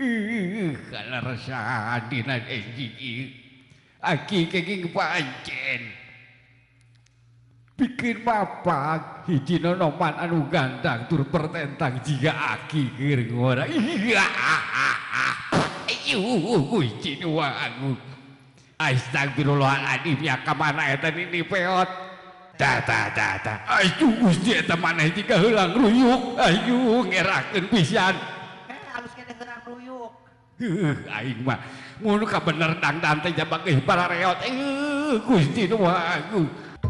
Kalau rasa dina enji aki kenging pancen bikin papak hiji nonoman anu gantang tur pertentang jika aki keur ngora iya hiji anu astagfirullahaladzim ya kamana eta ini peot tata ayo gusti eta maneh jika heulang ruyuk ayo ngerakeun pisan halus kene gerak ruyuk aing mah mun ka bener dangdan teh jabang para reot gusti nu aku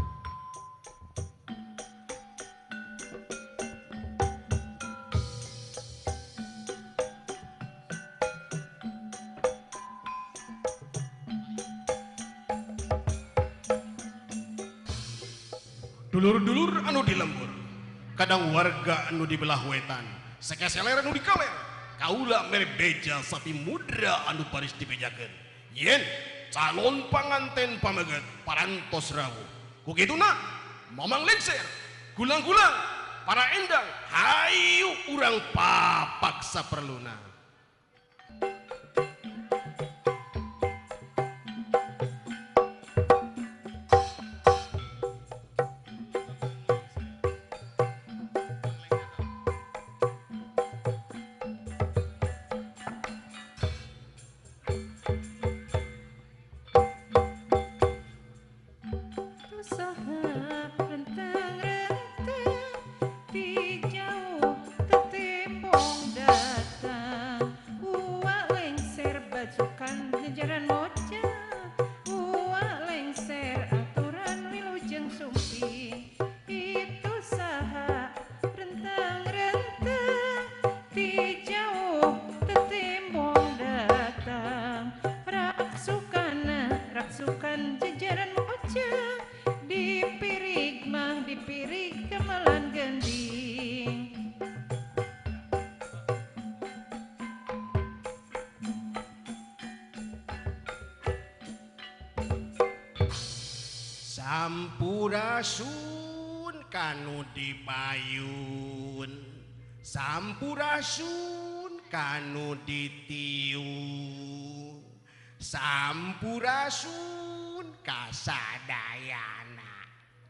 dulur-dulur anu di lembur kadang warga anu di belah wetan sekeseler anu di kaler kaula mere beja sapi mudra anu paris dibejakeun yen calon panganten pameget parantos rawuh ku kituna mamang lengser gulang-gulang para endang hayu urang papak saperluna. Sampurasun kanu dipayun sampurasun kanu ditiung sampurasun kasadayana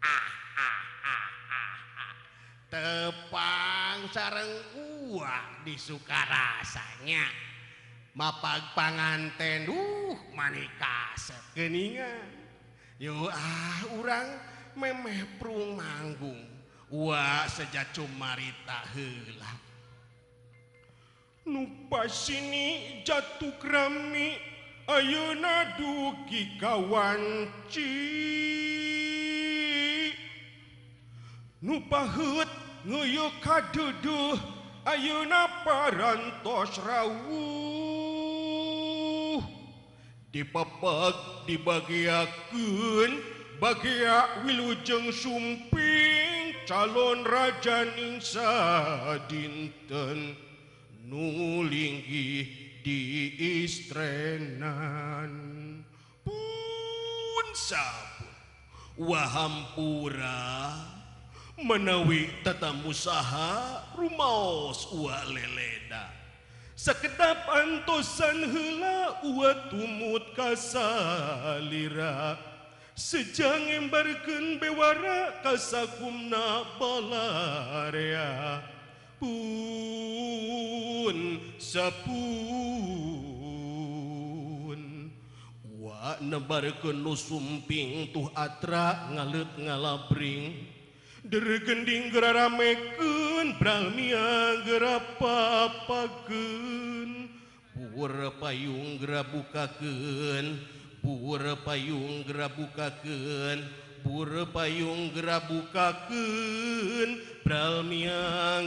tepang sareng uak di sukarasanya mapag panganten manikaset geningan yo urang memeh prung manggung wah seja cumarita heula nu pasini jatuh krami ayeuna dugi kawanci nu paheut ngeuyeuk kadeuduh ayeuna parantos rawuh dipepeg dibagiakeun bagia wilujeng sumping calon raja ningsa dinten nu linggih diistrenan pun sabun wahampura menawi tatamusaha rumaos ua leleda sekedap antosan heula ua tumut kasalira sejang embarkeun bewara kasakumna balarea pun sapun wa nebarkeun nu sumping tuh atra ngaleut ngalabring dergending geraramekeun brahmia gerapapakeun pur payung gerabukakeun pur payung gerabukakeun pur payung gerabukakeun brahmia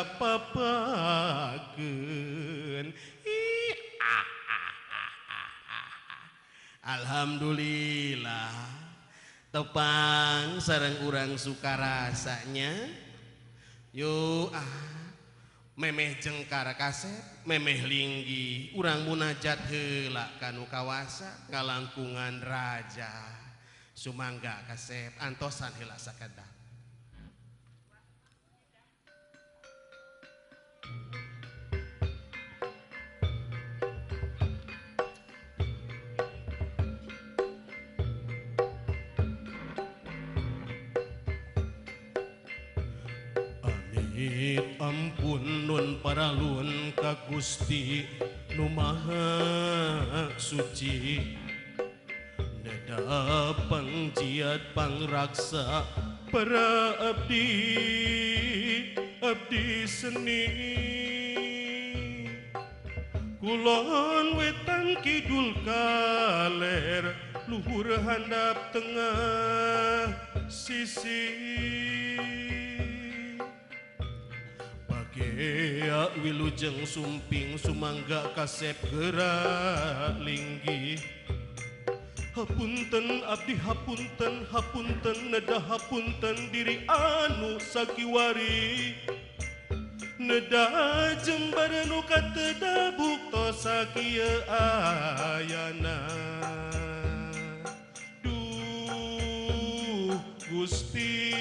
gerapapakeun alhamdulillah tepang sareng urang sukarasanya yo memeh jengkar kasep memeh linggi urang munajat heula kanu kawasa ngalangkungan raja sumangga kasep antosan heula sakedap Amit ampun nun paralun ka Gusti nu Maha Suci. Neda pangjiat pangraksa para abdi seni. Kulon wetan kidul kaler, luhur handap tengah sisi. Bagea wilujeng sumping sumangga kasep gerak linggi. Hapunten abdi hapunten, hapunten neda hapunten diri anu sakiwari. Neda jembar nu kateda bukto sakieu ayana. Duh Gusti,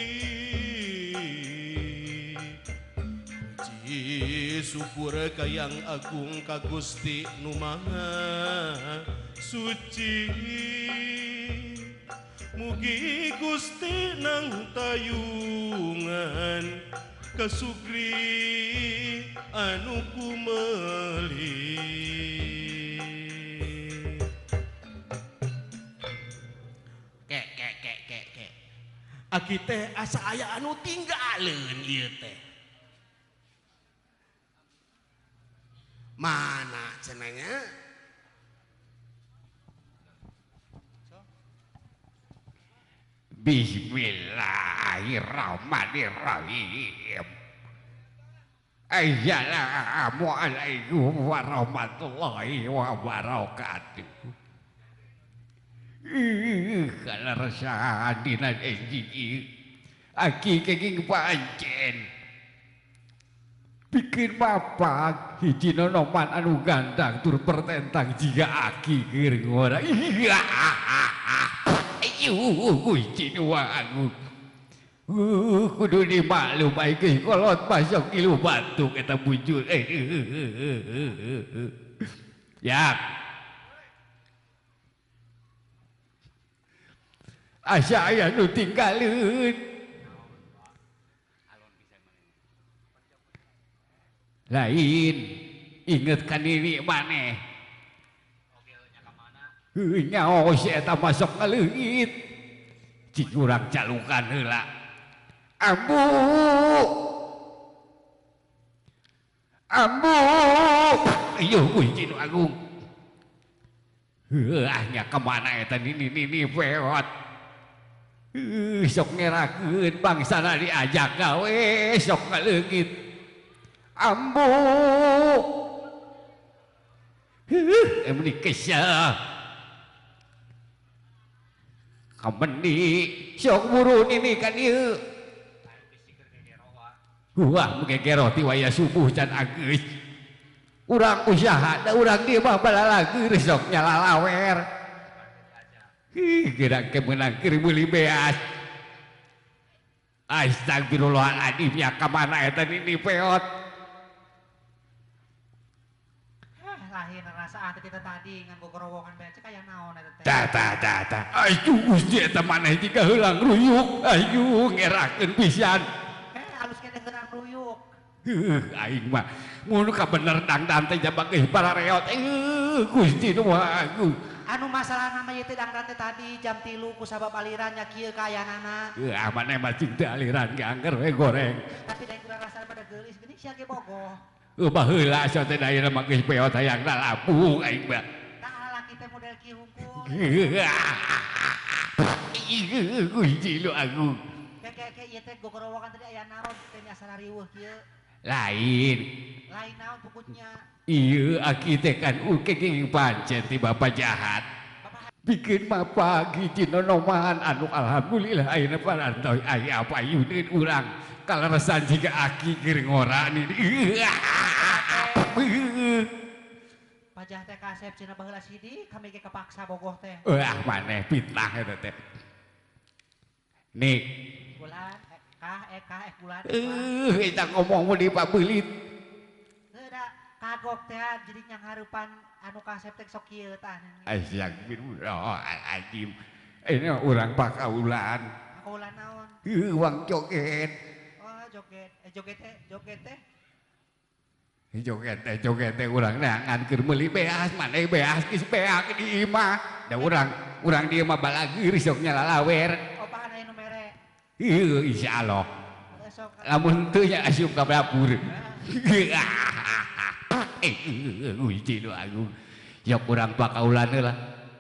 puji syukur kayang agung ka Gusti nu Maha Suci. Mugi Gusti nang tayungan kasugri anu kumeli. Kek. Aki teh asa aya anu tinggaleun ieu teh. Mana cenanya? Bismillahirrahmanirrahim. Assalamualaikum warahmatullahi wabarakatuh. Kalau resah dina enjing aki kenging pancen bikin bapak hiji nonoman anu gandang tur pertentang jika aki keur ngora. Gusti nu agung. Kudu dimaklum baik kolot masuk ilu batu kita muncul. Ya. Asa aya nu tinggalin. Lain ingetkan diri maneh. Nyaos eta masuk ka leungit. Cik urang calukan heula. Ambu. Ayo Gusti nu agung. Nya kemana eta nini peot. Sok ngerakeun bangsana diajak gawe sok ka leungit. Ambu. Emni kesah. Kameni sok buru nini kan ieu. Wah mengegero ti waya subuh can ageus. Urang usaha da urang dieu mah balalageun sok nyalalawer. Gerak ke meunang keur meuli beas. Astagfirullahaladzim ya kamana eta nini peot. Lahin rasa kita tadi nganggo gerowongan becek aya naon eta teh. Tah. Ayo Gusti eta maneh jika heulang ruyuk. Ayo ngerakeun pisan. Halus kene geurang ruyuk. Aing mah mun ka bener dangdan teh jabang geus para reot. Gusti nu agung. Anu masalah nama ieu teh dangdan teh tadi jam 3 ku sabab aliran nya kieu kayanana. Maneh mah cing teh aliran gangger we goreng. Tapi da kurang rasa pada geulis geuning sia ge bogoh. Baheula asa teh daerah mah geus peot hayang lalabuh aing mah. Tah laki teh model kieu hukum. Gusti nu agung. Kayak ieu teh gogorowokan tadi aya naon teh asal riweuh kieu. Lain Naon puputnya. Iya aki teh kan kenging pancen ti bapak jahat. Bikin bapak hiji nonoman anu alhamdulillah ayeuna parantoy aya payuneun urang. Kaleresan jiga aki keur ngora nini. Pajah teh kasep cenah baheula sidi kami ge kepaksa bogoh teh. Maneh fitnah eta teh. Nih. Bulan bulan. Kita ngomong mau dipabeulit. Heuda kagok teh jadi nyang harupan anu kasep teh sok kieu tah. Astagfirullahaladzim. Ini orang pakaulan. Pakaulan naon? Uang joget. Oh joget teh. Joget teh urang neangan keur meuli beas maneh beas geus beak di imah. Da urang dieu mah balageur sok nyalalawer. Opahan aya nu mere. Ieu insyaallah. Sok Lamun teu nya asup ka dapur. Uji nu agung. Yok urang pakaulan heula.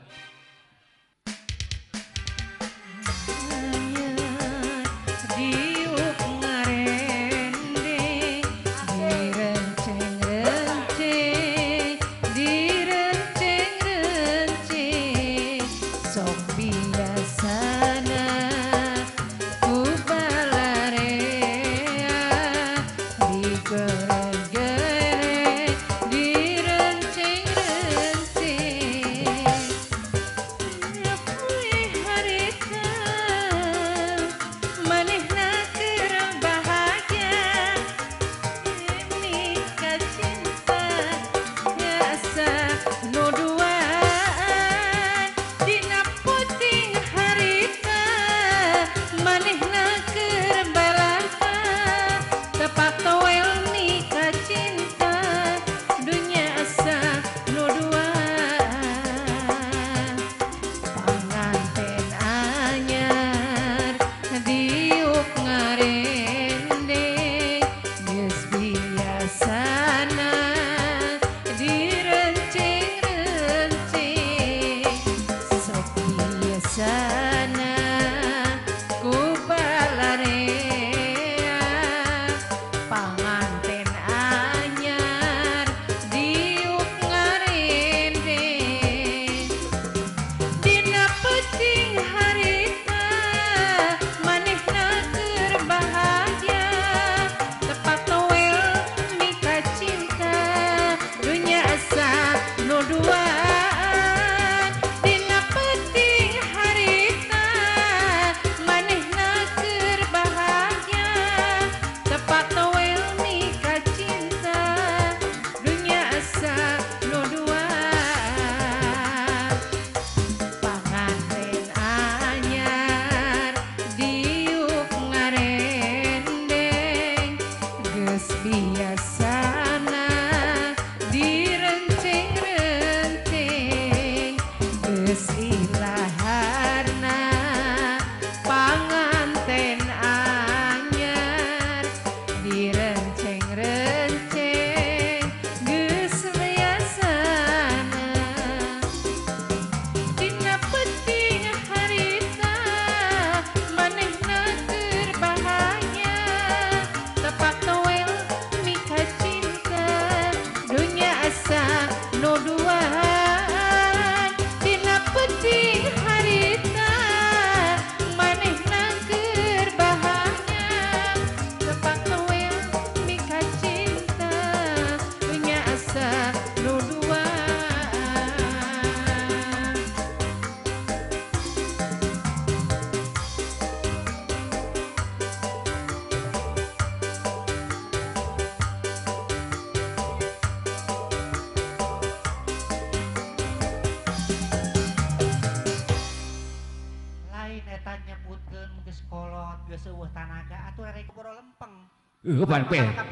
Pan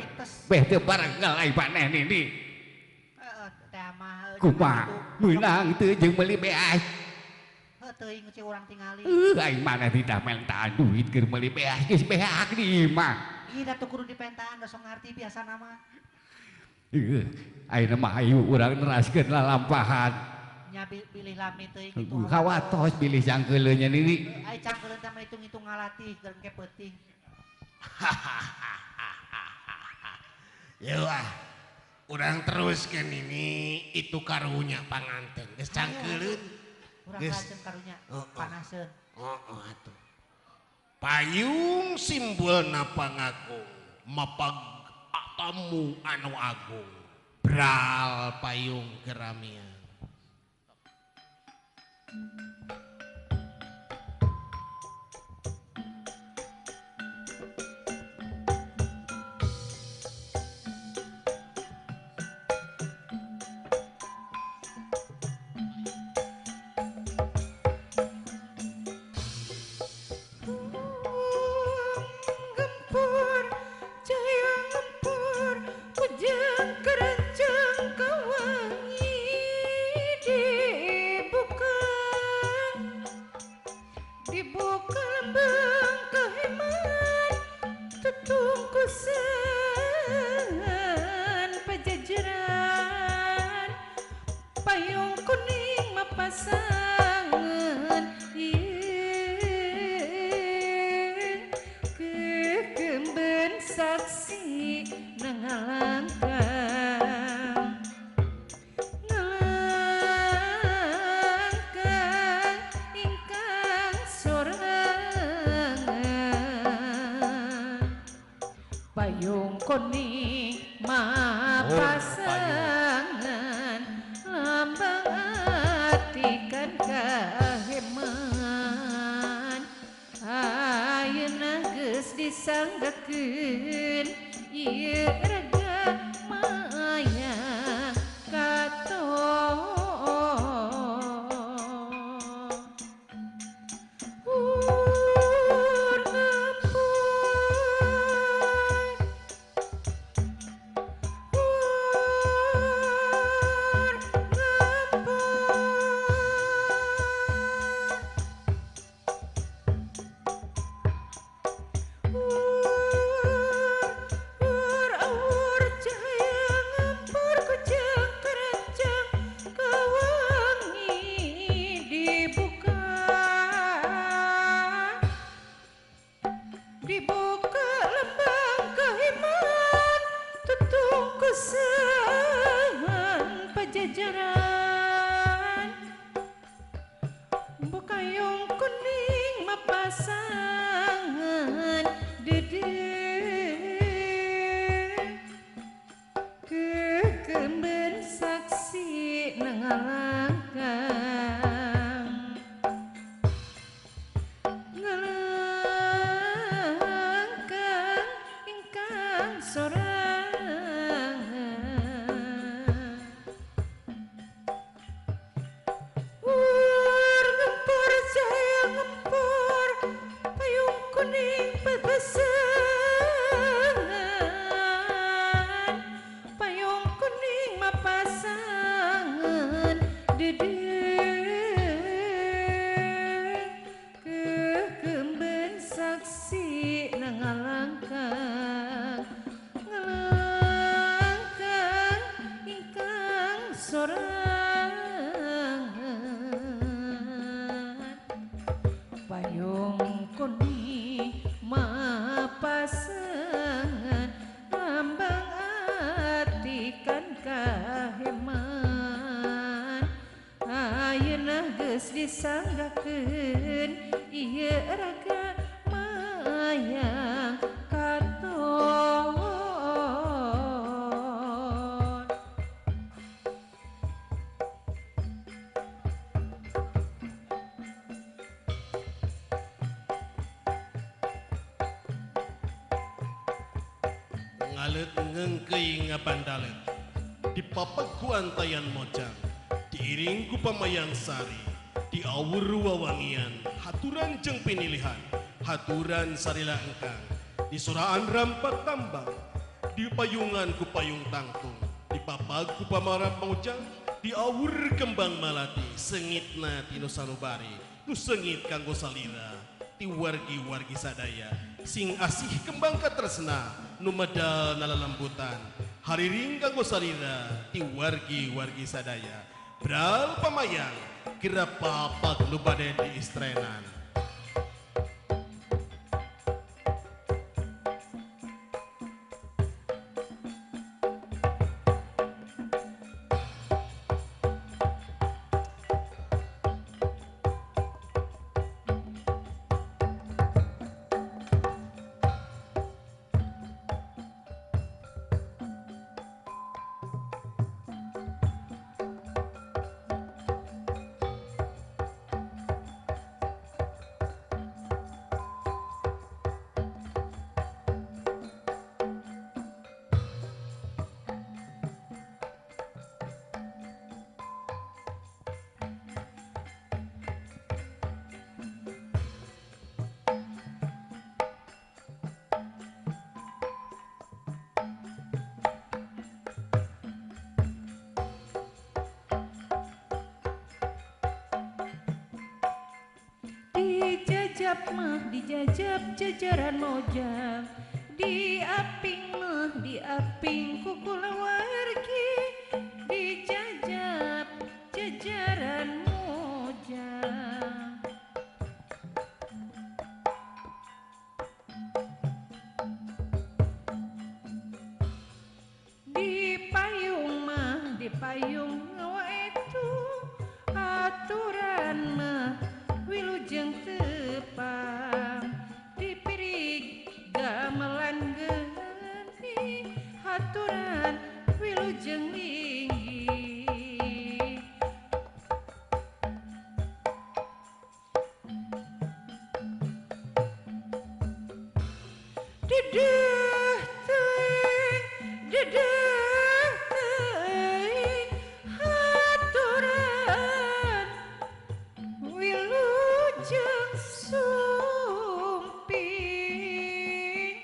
peh teu baranggal ai paneh nini. Teh mah Kumaha meunang teu jeung meuli beas. Heuh teuing cek urang tingali. Aing maneh didamel taan duit keur meuli beas geus beak di imah. Ih da teu kudu dipentaan da sok ngarti biasa nama. Ayeuna mah ayu urang neraskeun lalampahan. Nya pilih lami teuing itu. Kawatos pilih cangkeuleuh nya nini. Ai cangkeuleuh teh mah hitung-hitung ngalatih gerengke peuting. Yaudah, urang teruskan ini itu karunya panganten. Geus cangkeuleuh. Urang lajeng karunya panaseun. Atuh. Payung simbolna pangagung, mapag tamu anu agung. Bral payung geramian. pasangan yen kekemben saksi nangalangkang ngalangkang ingkang sorangan payung koni pasangan lambang atikan kaheman ayeuna geus disanggakeun ieu raga maya katon dibuka lembang kehiman tutung kusahan pajajaran bukayong kuning mapasangan dedek kekemben saksi nangalangkang ngalangkang ingkang sorangan ngempur cahaya ngempur payung kuning papasangan payung kuning mapasangan dedek kekemben saksi nangalangkang ngalangkang ingkang sorangan payung koni mapasangan lambang atikan kaheman ayeuna geus disanggakeun ieu raga mayang katon ngalet ngengkei ngapandalet di papaku antayan mojang diiring ku pamayang sari di awur wawangian haturan jeng pinilihan haturan sarila engkang di suraan rampak tambang di payungan ku payung tangtung di papaku pamarap mojang di awur kembang malati sengitna tino sanubari nu sengit kanggo salira ti wargi-wargi sadaya sing asih kembang katresna nu medal nalalembutan hariring kanggo salira ti wargi-wargi sadaya bral pamayang kira papak nu bade di istrenan dijajab mah dijajab jajaran mojang diaping mah diaping kukula wargi dijajab jajaran mojang itu aturan mah wilujeng tepang dipirik gamelan geni aturan wilujeng linggi dedeh teuing dedeh teuing aturan wilujeng sumping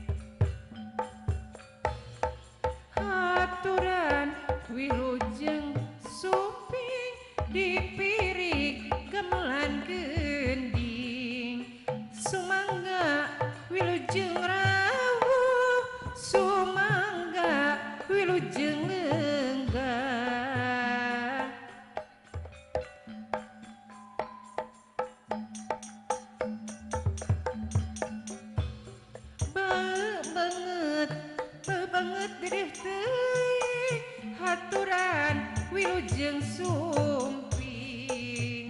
aturan wilujeng sumping dipirik gamelan gending sumangga wilujeng rawuh sumangga wilujeng lenggah banget dedeh teuing haturan wilujeng sumping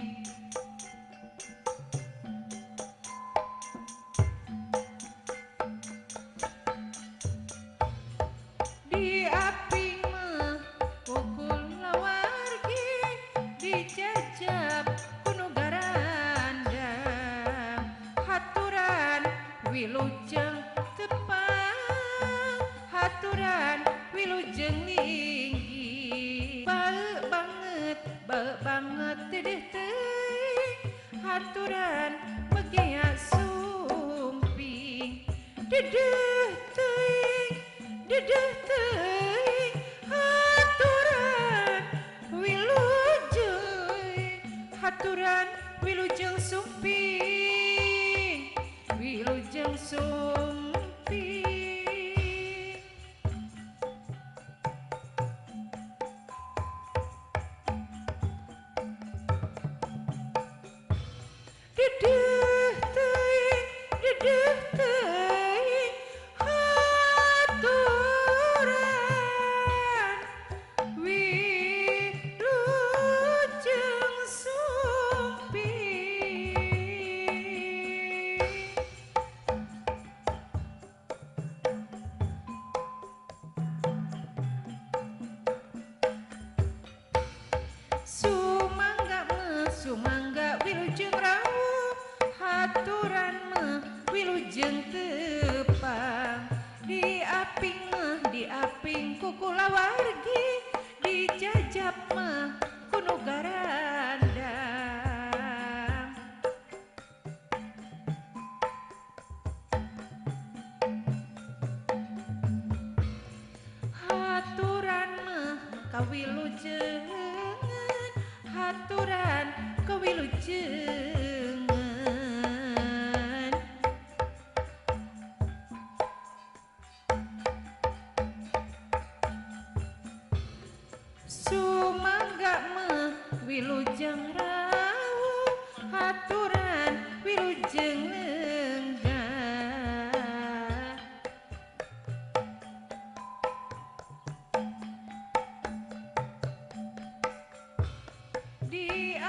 di aping mah pukul lawargi dijajab kuno garandang haturan wilujeng tepang haturan wilujeng linggi bae banget dedeh teuing haturan megea sumping dedeh teuing haturan wilujeng sumping wilujeng sumping dedeh teuing haturan wilujeng sumping sumangga wilujeng rawuh haturan mah wilujeng tepang di aping kuku lawargi dijajab mah kuno garandang haturan mah kawilujengan haturan kawilujengan sumangga mah wilujeng rawuh haturan wilujeng lenggah di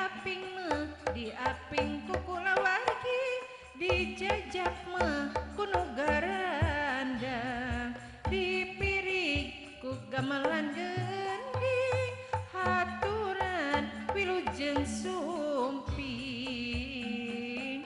aping kuku lawargi dijajab mah kuno garandang dipirik ku gamelan gending haturan wilujeng sumping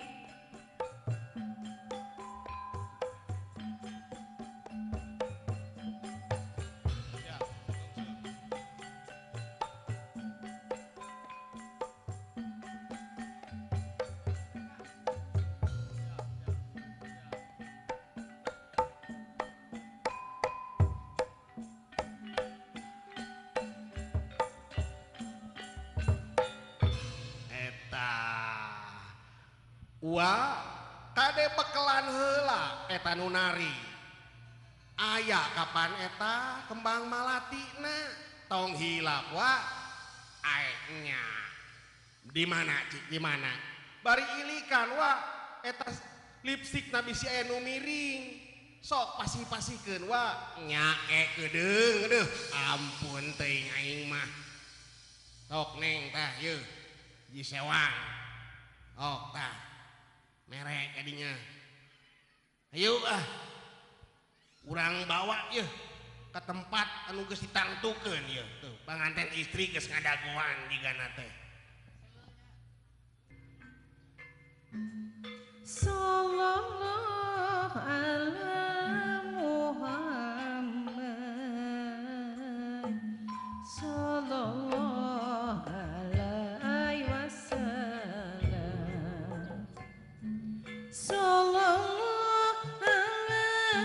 Wa kade bekelan heula eta nu nari aya kapan eta kembang malatina tong hilap wa aeknya di mana cik di mana bari ilikan wa eta lipstik na bisi aya nu miring sok pasi-pasikeun wa nyae kedeung deuh ampun teuing aing mah sok neng tah yeuh ji sewang ok tah merek kadinya ayo urang bawa yeuh ke tempat anu geus ditangtukeun yeuh tuh panganten istri geus ngadaguan digana teh Sallallahu ala Muhammad Sallallahu alaihi wasallam Sallallahu ala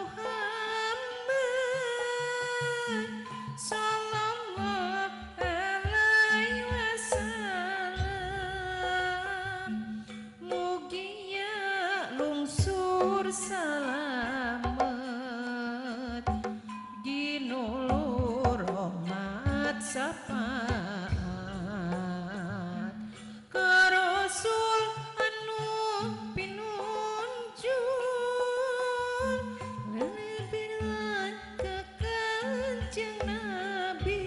Muhammad Sallallahu alaihi wasallam Mugia lungsur salamet ginulur rahmat sapaat ka Rasul anu pinunjul lelebiran ke Kanjeng Nabi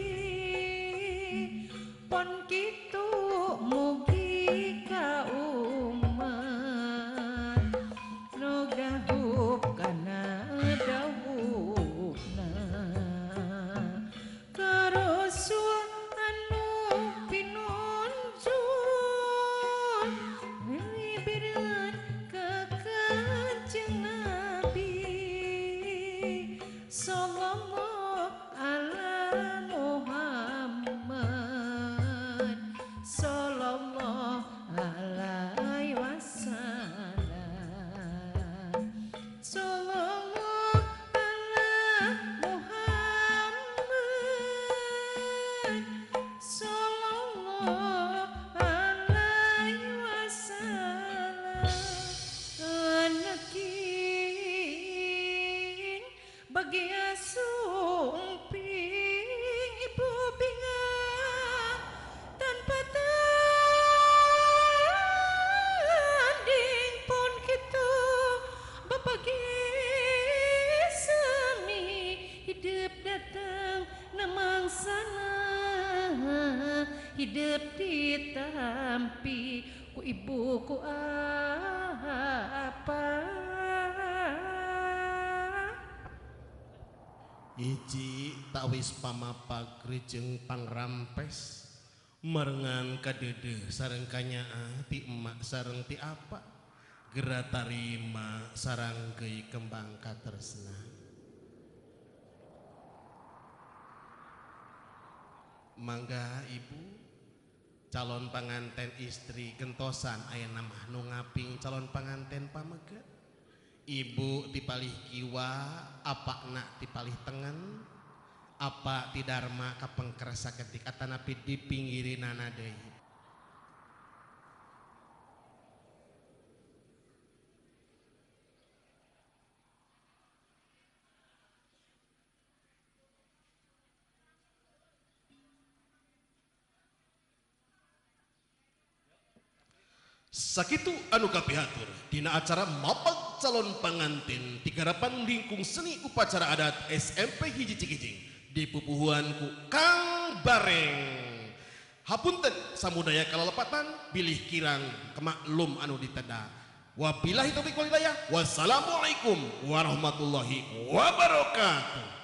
pon kitu mugi ka umat nu gahup kana dawuhna ka Rasul anu pinunjul lelebiran ke Kanjeng Nabi sallallahu ala Muhammad sallallahu alaihi wasallam sallallahu ala Muhammad sallallahu alaihi wasallam anakin bagi asumping ibu bingung tanpa tanding pun gitu bapagi semi hidup datang namang sana hidup ditampi ku ibuku apa Iji tawis pamapag jeung pangrampes merengan kadede sareng kanyaa ti emak sareng ti apa gera tarima sarang geui kembang katresna mangga ibu calon panganten istri gentosan aya namah nu ngaping calon panganten pamegat ibu tipalih kiwa apa nak tipalih tengen apa ti dharma kapengkerasa ketik atanapi di pinggirinana deui sakitu anu kapihatur dina acara mapag calon pangantin ti garapan lingkung seni upacara adat SMP hiji Cikijing dipupuhuan ku Kang Bareng hapunten samudaya kalalepatan bilih kirang kemaklum anu diteda wabillahi taufiq wal hidayah wassalamualaikum warahmatullahi wabarakatuh.